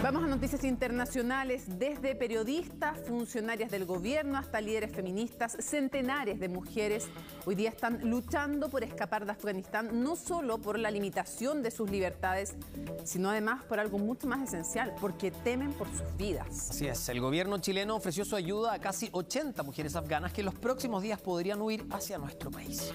Vamos a noticias internacionales. Desde periodistas, funcionarias del gobierno hasta líderes feministas, centenares de mujeres hoy día están luchando por escapar de Afganistán, no solo por la limitación de sus libertades, sino además por algo mucho más esencial, porque temen por sus vidas. Así es, el gobierno chileno ofreció su ayuda a casi 80 mujeres afganas que en los próximos días podrían huir hacia nuestro país.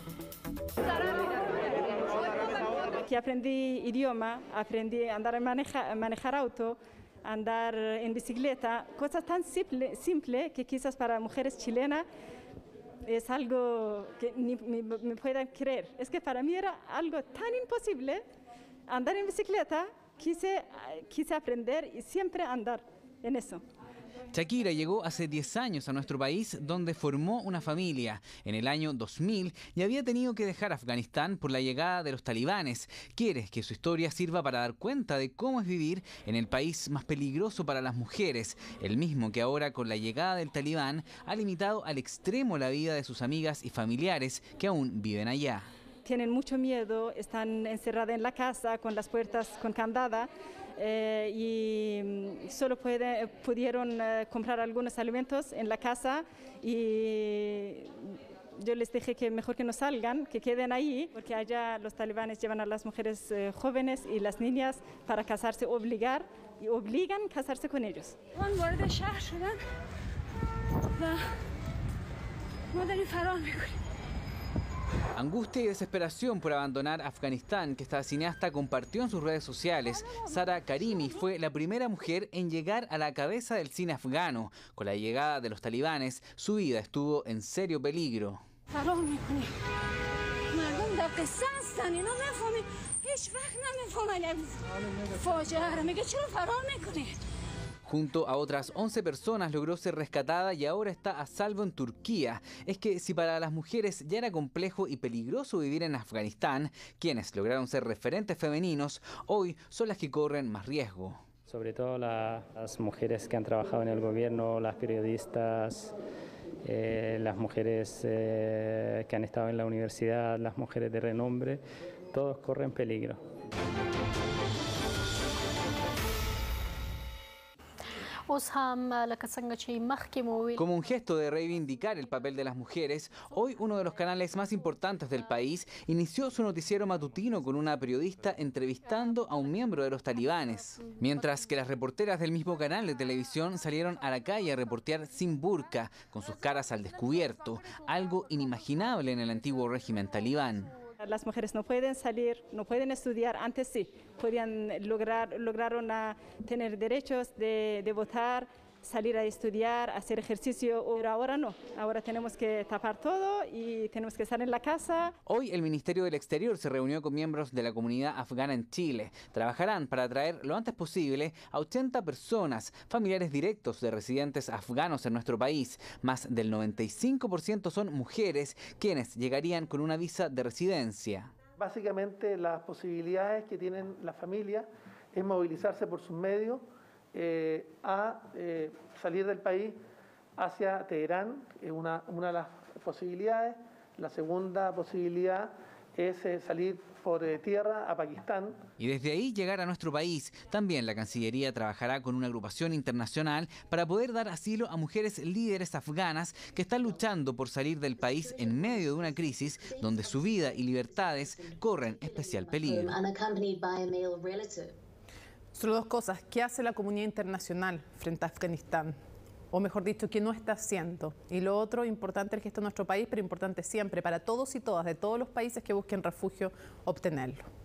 Aquí aprendí idioma, aprendí a andar manejar auto, andar en bicicleta, cosas tan simple que quizás para mujeres chilenas es algo que ni me puedan creer. Es que para mí era algo tan imposible andar en bicicleta, quise aprender y siempre andar en eso. Shakira llegó hace 10 años a nuestro país, donde formó una familia. En el año 2000 y había tenido que dejar Afganistán por la llegada de los talibanes. Quiere que su historia sirva para dar cuenta de cómo es vivir en el país más peligroso para las mujeres, el mismo que ahora con la llegada del talibán ha limitado al extremo la vida de sus amigas y familiares que aún viven allá. Tienen mucho miedo, están encerradas en la casa con las puertas con candada. Y solo pudieron comprar algunos alimentos en la casa y yo les dije que mejor que no salgan, que queden ahí, porque allá los talibanes llevan a las mujeres jóvenes y las niñas para casarse, obligan a casarse con ellos. Angustia y desesperación por abandonar Afganistán que esta cineasta compartió en sus redes sociales. Sara Karimi fue la primera mujer en llegar a la cabeza del cine afgano. Con la llegada de los talibanes, su vida estuvo en serio peligro. Junto a otras 11 personas logró ser rescatada y ahora está a salvo en Turquía. Es que si para las mujeres ya era complejo y peligroso vivir en Afganistán, quienes lograron ser referentes femeninos, hoy son las que corren más riesgo. Sobre todo las mujeres que han trabajado en el gobierno, las periodistas, las mujeres que han estado en la universidad, las mujeres de renombre, todos corren peligro. Como un gesto de reivindicar el papel de las mujeres, hoy uno de los canales más importantes del país inició su noticiero matutino con una periodista entrevistando a un miembro de los talibanes. Mientras que las reporteras del mismo canal de televisión salieron a la calle a reportear sin burka, con sus caras al descubierto, algo inimaginable en el antiguo régimen talibán. Las mujeres no pueden salir, no pueden estudiar, antes sí, lograron tener derechos de votar, salir a estudiar, hacer ejercicio, pero ahora no, ahora tenemos que tapar todo y tenemos que estar en la casa. Hoy el Ministerio del Exterior se reunió con miembros de la comunidad afgana en Chile. Trabajarán para traer lo antes posible a 80 personas, familiares directos de residentes afganos en nuestro país. Más del 95% son mujeres, quienes llegarían con una visa de residencia. Básicamente las posibilidades que tienen las familias es movilizarse por sus medios, a salir del país hacia Teherán, es una de las posibilidades. La segunda posibilidad es salir por tierra a Pakistán. Y desde ahí llegar a nuestro país. También la Cancillería trabajará con una agrupación internacional para poder dar asilo a mujeres líderes afganas que están luchando por salir del país en medio de una crisis donde su vida y libertades corren especial peligro. Solo dos cosas. ¿Qué hace la comunidad internacional frente a Afganistán? O mejor dicho, ¿qué no está haciendo? Y lo otro, importante el gesto de nuestro país, pero importante siempre para todos y todas de todos los países que busquen refugio, obtenerlo.